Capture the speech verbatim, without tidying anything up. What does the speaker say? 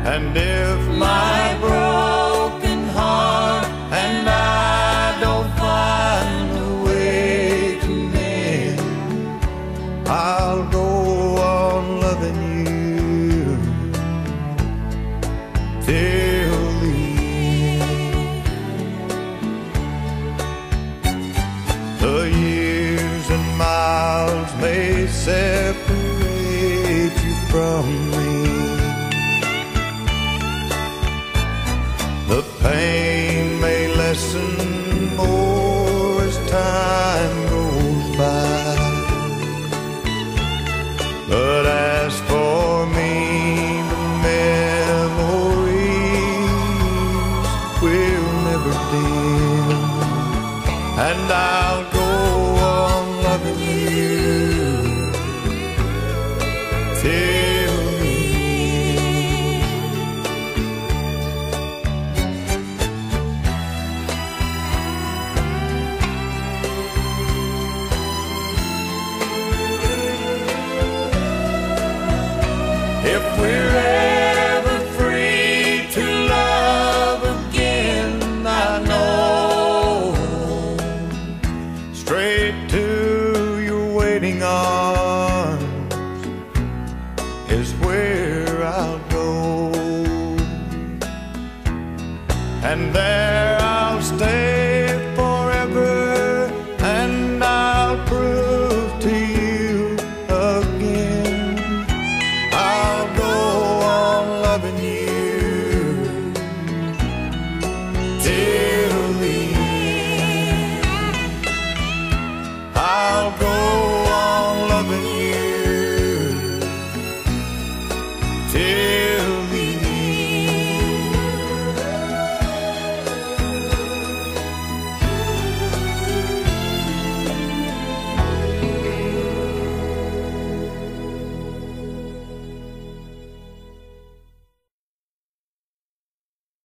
And if my broken heart and I don't find a way to mend, I'll go on loving you till the end. The years and miles may separate you from me. The pain may lessen more as time goes by, but as for me, the memories will never dim, and I'll go on loving you till if we're ever free to love again. I know straight to your waiting arms is where I'll go, and then